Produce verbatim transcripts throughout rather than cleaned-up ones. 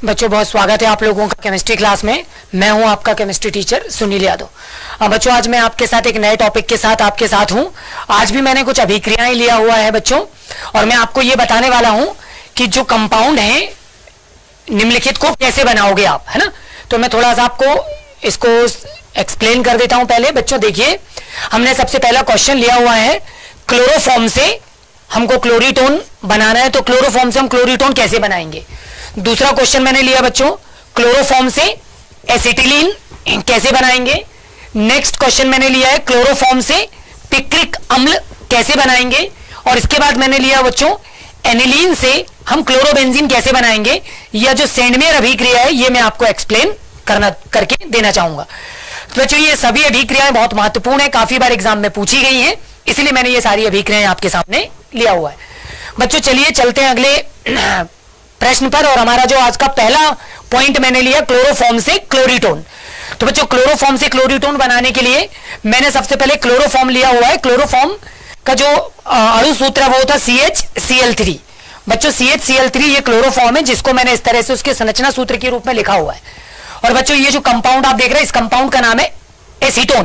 बच्चों बहुत स्वागत है आप लोगों का केमिस्ट्री क्लास में। मैं हूं आपका केमिस्ट्री टीचर सुनील यादव। अब बच्चों आज मैं आपके साथ एक नए टॉपिक के साथ आपके साथ हूं। आज भी मैंने कुछ अभिक्रियाएं लिया हुआ है बच्चों, और मैं आपको ये बताने वाला हूं कि जो कंपाउंड है निम्नलिखित को कैसे बनाओगे आप, है ना। तो मैं थोड़ा सा आपको इसको एक्सप्लेन कर देता हूं। पहले बच्चों देखिए, हमने सबसे पहला क्वेश्चन लिया हुआ है क्लोरोफॉर्म से हमको क्लोरीटोन बनाना है, तो क्लोरोफॉर्म से हम क्लोरीटोन कैसे बनाएंगे। दूसरा क्वेश्चन मैंने लिया बच्चों क्लोरोफॉर्म से एसिटिलीन कैसे बनाएंगे। नेक्स्ट क्वेश्चन मैंने लिया है क्लोरोफॉर्म से पिक्रिक अम्ल कैसे बनाएंगे। और इसके बाद मैंने लिया बच्चों एनिलीन से हम क्लोरोबेंजीन कैसे बनाएंगे। यह जो सेंडमेयर अभिक्रिया है ये मैं आपको एक्सप्लेन करना करके देना चाहूंगा। तो बच्चों ये सभी अभिक्रियाएं बहुत महत्वपूर्ण है, काफी बार एग्जाम में पूछी गई है, इसलिए मैंने ये सारी अभिक्रियाएं आपके सामने लिया हुआ है। बच्चों चलिए चलते हैं अगले प्रश्न पर। और हमारा जो आज का पहला पॉइंट मैंने लिया क्लोरोफॉर्म से क्लोरीटोन। तो बच्चों क्लोरोफॉर्म से क्लोरीटोन बनाने के लिए मैंने सबसे पहले क्लोरोफॉर्म लिया हुआ है। क्लोरोफॉर्म का जो अणु सूत्र है वो होता है C H C L three. बच्चों C H C L three ये क्लोरोफॉर्म है, जिसको मैंने इस तरह से उसके संरचना सूत्र के रूप में लिखा हुआ है। और बच्चों ये जो कंपाउंड आप देख रहे हैं इस कंपाउंड का नाम है एसीटोन।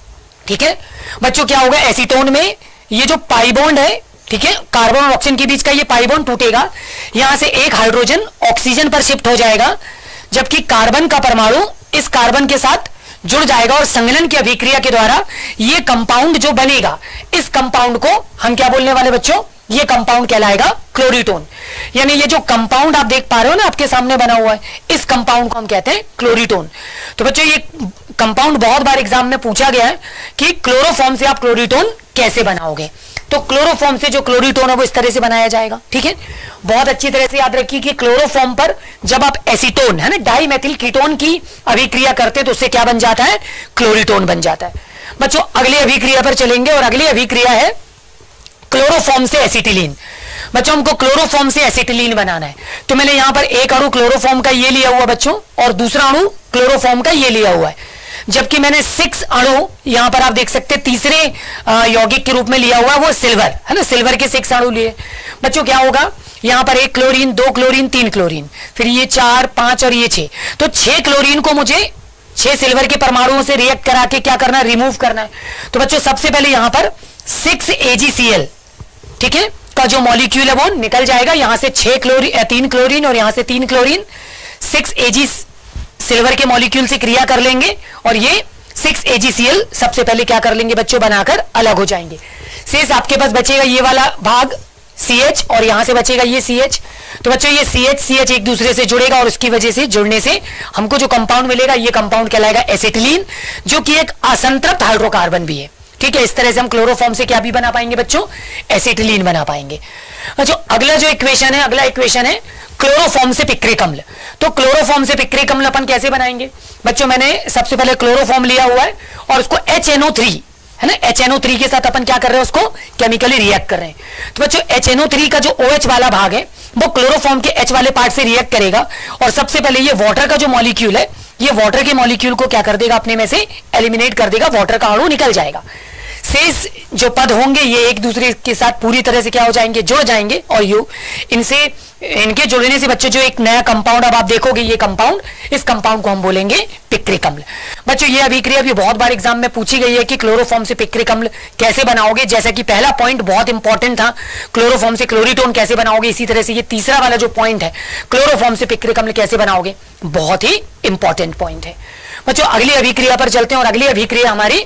ठीक है बच्चों, क्या होगा एसीटोन में ये जो पाई बॉन्ड है, ठीक है, कार्बन और ऑक्सीजन के बीच का ये पाई बॉन्ड टूटेगा, यहां से एक हाइड्रोजन ऑक्सीजन पर शिफ्ट हो जाएगा, जबकि कार्बन का परमाणु इस कार्बन के साथ जुड़ जाएगा और संघनन की अभिक्रिया के द्वारा ये कंपाउंड जो बनेगा, इस कंपाउंड को हम क्या बोलने वाले बच्चों, ये कंपाउंड कहलाएगा क्लोरीटोन। यानी ये जो कंपाउंड आप देख पा रहे हो ना आपके सामने बना हुआ है, इस कंपाउंड को हम कहते हैं क्लोरीटोन। तो बच्चों ये कंपाउंड बहुत बार एग्जाम में पूछा गया है कि क्लोरोफॉर्म से आप क्लोरीटोन कैसे बनाओगे। तो क्लोरोफॉर्म से जो क्लोरीटोन है वो इस तरह से बनाया जाएगा। ठीक है, बहुत अच्छी तरह से याद रखिए कि क्लोरोफॉर्म पर जब आप एसीटोन है ना डाइमेथिल कीटोन की अभिक्रिया करते हैं तो उससे क्या बन जाता है, क्लोरीटोन बन जाता है। बच्चों अगली अभिक्रिया पर चलेंगे, और अगली अभिक्रिया है क्लोरोफॉर्म से एसिटिलीन। बच्चों हमको क्लोरोफॉर्म से एसिटिलीन बनाना है, तो मैंने यहां पर एक अणु क्लोरोफॉर्म का ये लिया हुआ बच्चों, और दूसरा अणु क्लोरोफॉर्म का ये लिया हुआ है, जबकि मैंने सिक्स अणु यहां पर आप देख सकते हैं तीसरे यौगिक के रूप में लिया हुआ है, वो सिल्वर है ना, सिल्वर के सिक्स अणु लिए। बच्चों क्या होगा, यहां पर एक क्लोरीन, दो क्लोरीन, तीन क्लोरीन, फिर ये चार, पांच और ये छह, तो छह क्लोरीन को मुझे छह सिल्वर के परमाणुओं से रिएक्ट करा के क्या करना है, रिमूव करना है। तो बच्चों सबसे पहले यहां पर सिक्स ए जी सी एल, ठीक है, का जो मॉलिक्यूल है वो निकल जाएगा। यहां से छह क्लोरीन, तीन क्लोरीन और यहां से तीन क्लोरीन, सिक्स एजी सिल्वर के मॉलिक्यूल से क्रिया कर लेंगे, और ये सिक्स ए जी सी एल सबसे पहले क्या कर लेंगे बच्चों, बनाकर अलग हो जाएंगे। शेष आपके पास बचेगा ये वाला भाग सी एच, और यहां से बचेगा ये सी एच। तो बच्चों ये सी एच सी एच एक दूसरे से जुड़ेगा, और उसकी वजह से जुड़ने से हमको जो कंपाउंड मिलेगा ये कंपाउंड कहलाएगा एसिटिलीन, जो कि एक असंतृप्त हाइड्रोकार्बन भी है। ठीक है, इस तरह से हम क्लोरोफॉर्म से क्या भी बना पाएंगे बच्चों, एसिटिलीन बना पाएंगे। अच्छा अगला जो इक्वेशन है, अगला इक्वेशन है क्लोरोफॉर्म से पिक्रिक अम्ल। तो क्लोरोफॉर्म से पिक्रिक अम्ल अपन कैसे बनाएंगे बच्चों, मैंने सबसे पहले क्लोरोफॉर्म लिया हुआ है और उसको एच एन ओ थ्री है ना, एच एन ओ थ्री के साथ अपन क्या कर रहे हैं, उसको केमिकली रिएक्ट कर रहे हैं। तो बच्चों एच एन ओ थ्री का जो OH वाला भाग है वो क्लोरोफॉर्म के H वाले पार्ट से रिएक्ट करेगा, और सबसे पहले ये वाटर का जो मॉलिक्यूल है, ये वाटर के मॉलिक्यूल को क्या कर देगा, अपने में से एलिमिनेट कर देगा, वाटर का अणु निकल जाएगा। शेष जो पद होंगे ये एक दूसरे के साथ पूरी तरह से क्या हो जाएंगे, जुड़ जाएंगे, और यू इनसे इनके जुड़ने से बच्चों जो एक नया कंपाउंड अब आप देखोगे, ये कंपाउंड, इस कंपाउंड को हम बोलेंगे पिक्रिक अम्ल। बच्चों ये अभिक्रिया भी बहुत बार एग्जाम में पूछी गई है कि क्लोरोफॉर्म से पिक्रिक अम्ल कैसे बनाओगे। जैसा कि पहला पॉइंट बहुत इंपॉर्टेंट था, क्लोरोफॉर्म से क्लोरीटोन कैसे बनाओगे, इसी तरह से ये तीसरा वाला जो पॉइंट है क्लोरोफॉर्म से पिक्रिक अम्ल कैसे बनाओगे, बहुत ही इंपॉर्टेंट पॉइंट है। बच्चों अगली अभिक्रिया पर चलते हैं, और अगली अभिक्रिया हमारी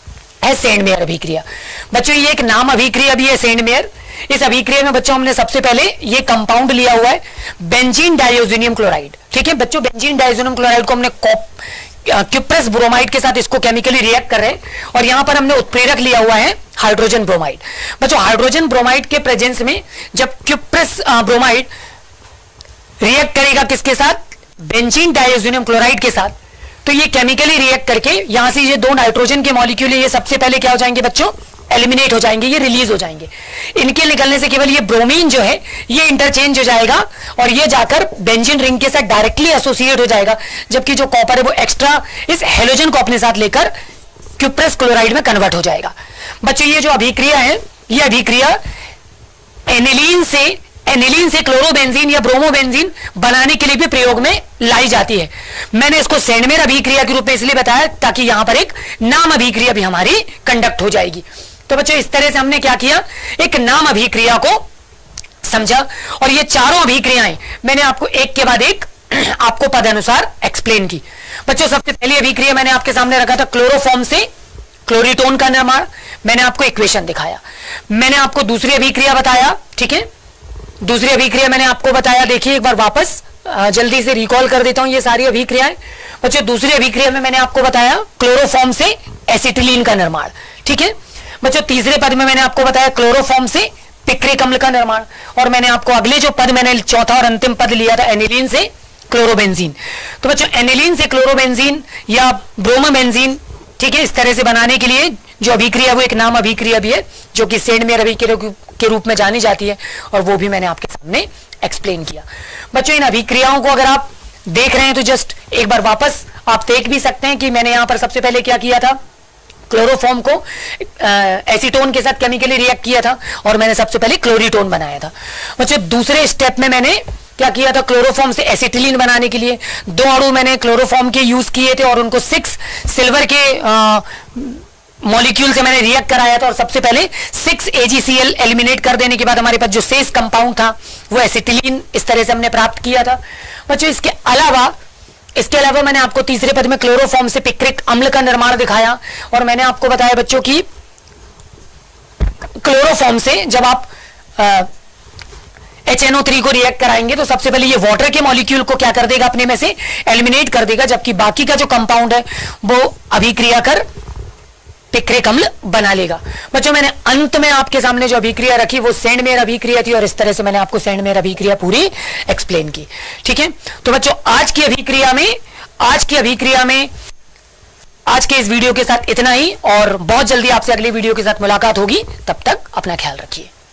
है सेंडमेयर अभिक्रिया। बच्चों ये एक नाम अभिक्रिया भी है सेंडमेयर। इस अभिक्रिया में बच्चों हमने सबसे पहले ये कंपाउंड लिया हुआ है बेंजीन डाइओजेनियम क्लोराइड। ठीक है बच्चों, बेंजीन डाइओजेनियम क्लोराइड को हमने क्यूप्रस ब्रोमाइड के साथ इसको केमिकली रिएक्ट कर रहे हैं, और यहां पर हमने उत्प्रेरक लिया हुआ है हाइड्रोजन ब्रोमाइड। बच्चों हाइड्रोजन ब्रोमाइड के प्रेजेंस में जब क्यूप्रस ब्रोमाइड रिएक्ट करेगा किसके साथ, बेंजीन डाइओजेनियम क्लोराइड के साथ, तो ये केमिकली रिएक्ट करके यहां से ये दो नाइट्रोजन के मॉलिक्यूल ये सबसे पहले क्या हो जाएंगे बच्चों, एलिमिनेट हो जाएंगे, ये रिलीज हो जाएंगे। इनके निकलने से केवल ये ब्रोमीन जो है ये इंटरचेंज हो जाएगा, और ये जाकर बेंजीन रिंग के साथ डायरेक्टली एसोसिएट हो जाएगा, जबकि जो कॉपर है वो एक्स्ट्रा इस हेलोजन को अपने साथ लेकर क्यूप्रस क्लोराइड में कन्वर्ट हो जाएगा। बच्चों ये जो अभिक्रिया है, ये अभिक्रिया एनिलीन से एनिलीन से क्लोरोबेंजीन या ब्रोमोबेंजीन बनाने के लिए भी प्रयोग में लाई जाती है। मैंने इसको सेंडमेयर अभिक्रिया के रूप में इसलिए बताया ताकि यहां पर एक नाम अभिक्रिया भी हमारी कंडक्ट हो जाएगी। तो बच्चों इस तरह से हमने क्या किया, एक नाम अभिक्रिया को समझा, और ये चारों अभिक्रियाएं मैंने आपको एक के बाद एक आपको पद अनुसार एक्सप्लेन की। बच्चों सबसे पहली अभिक्रिया मैंने आपके सामने रखा था क्लोरोफॉर्म से क्लोरीटोन का निर्माण, मैंने आपको इक्वेशन दिखाया। मैंने आपको दूसरी अभिक्रिया बताया, ठीक है, दूसरी अभिक्रिया मैंने आपको बताया, देखिए एक बार वापस जल्दी से रिकॉल कर देता हूं ये सारी अभिक्रियाएं। बच्चों दूसरी अभिक्रिया में मैंने आपको बताया क्लोरोफॉर्म से एसिटिलीन का निर्माण, ठीक है। बच्चों तीसरे पद में मैंने आपको बताया क्लोरोफॉर्म से पिक्रिक अम्ल का निर्माण, और मैंने आपको अगले जो पद मैंने चौथा और अंतिम पद लिया था एनिलीन से क्लोरोबेंजीन। तो बच्चों एनिलीन से क्लोरोबेंजीन या ब्रोमोबेंजीन, ठीक है, इस तरह से बनाने के लिए जो अभिक्रिया वो एक नाम अभिक्रिया भी है जो कि सेंडमेयर अभिक्रिया के रूप में जानी जाती है, और वो भी मैंने आपके सामने एक्सप्लेन किया। बच्चों इन अभिक्रियाओं को अगर आप देख रहे हैं तो जस्ट एक बार वापस आप देख भी सकते हैं कि मैंने यहां पर सबसे पहले क्या किया था, क्लोरोफॉर्म को एसीटोन के साथ केमिकली रिएक्ट किया था, और मैंने सबसे पहले क्लोरीटोन बनाया था। बच्चों दूसरे स्टेप में मैंने क्या किया था, क्लोरोफॉर्म से एसिटिलीन बनाने के लिए दो अणु मैंने क्लोरोफॉर्म के यूज किए थे, और उनको सिक्स सिल्वर के आ, मॉलिक्यूल से मैंने रिएक्ट कराया था, और सबसे पहले सिक्स एजीसीएल एलिमिनेट कर देने के बाद हमारे पास जो शेष कंपाउंड था वो एसिटिलीन इस तरह से हमने प्राप्त किया था। बच्चों इसके अलावा इसके अलावा मैंने आपको तीसरे पद में क्लोरोफॉर्म से पिक्रिक अम्ल का निर्माण दिखाया, और मैंने आपको बताया बच्चों की क्लोरोफॉर्म से जब आप एच एन ओ थ्री को रिएक्ट कराएंगे तो सबसे पहले ये वाटर के मॉलिक्यूल को क्या कर देगा, अपने में से एलिमिनेट कर देगा, जबकि बाकी का जो कंपाउंड है वो अभिक्रिया कर पिक्रिक अम्ल बना लेगा। बच्चों मैंने अंत में आपके सामने जो अभिक्रिया रखी वो सेंडमेयर अभिक्रिया थी, और इस तरह से मैंने आपको सेंडमेयर अभिक्रिया पूरी एक्सप्लेन की, ठीक है। तो बच्चों आज की अभिक्रिया में आज की अभिक्रिया में आज के इस वीडियो के साथ इतना ही, और बहुत जल्दी आपसे अगली वीडियो के साथ मुलाकात होगी। तब तक अपना ख्याल रखिए।